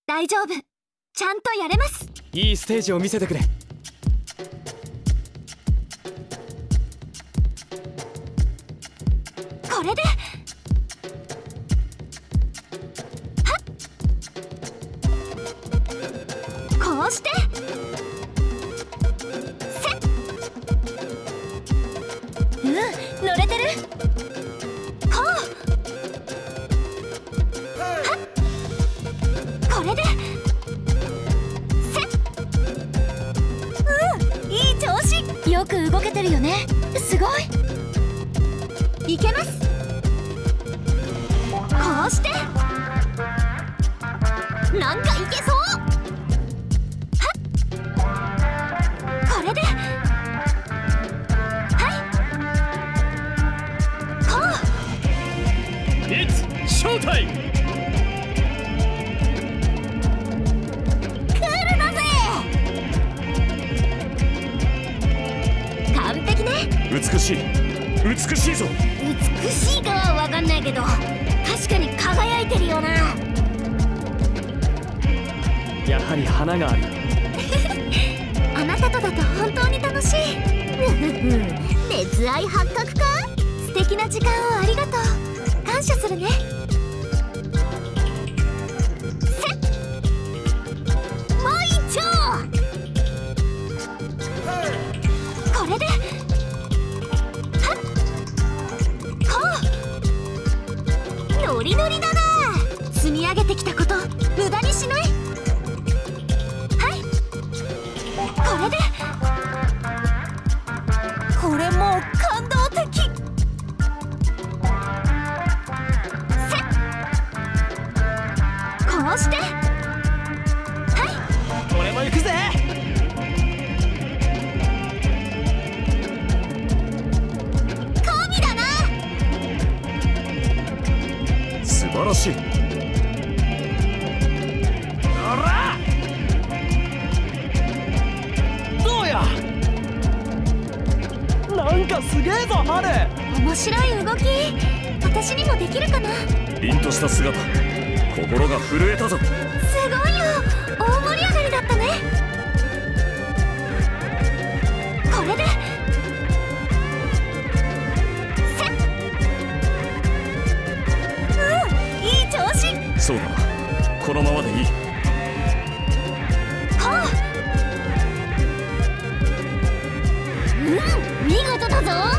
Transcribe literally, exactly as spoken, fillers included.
大丈夫、ちゃんとやれます。 いいステージを見せてくれ。 これではっ、こうしてせっ、うん、乗れてる。こうはっ、これでせっ、うん、いい調子。よく動けてるよね。すごい。いけます。こうしてなんかいけそう。はっ、これではいこう。 It's showtime! クールだぜ。完璧ね。 美しい美しいぞ。 美しいかは分かんないけど、確かに輝いてるよな。 やはり花がある。 あなたとだと本当に楽しい。熱愛発覚か。素敵な時間をありがとう。感謝するね。せっ、もう一丁。これではっ、こう。ノリノリだな。積み上げてきたこと無駄にしない。はいこれでこれもう感動的。せっ、こうしてはい俺も行くぜ。 神だな。 素晴らしい。おらどうや。なんかすげえぞハル。 面白い動き、私にもできるかな。 凛とした姿、心が震えたぞ。 すごいよ、大盛り上がりだったね。これでせっ、うん、いい調子。 そうだな、このままでいい。 こう、うん、見事だぞ。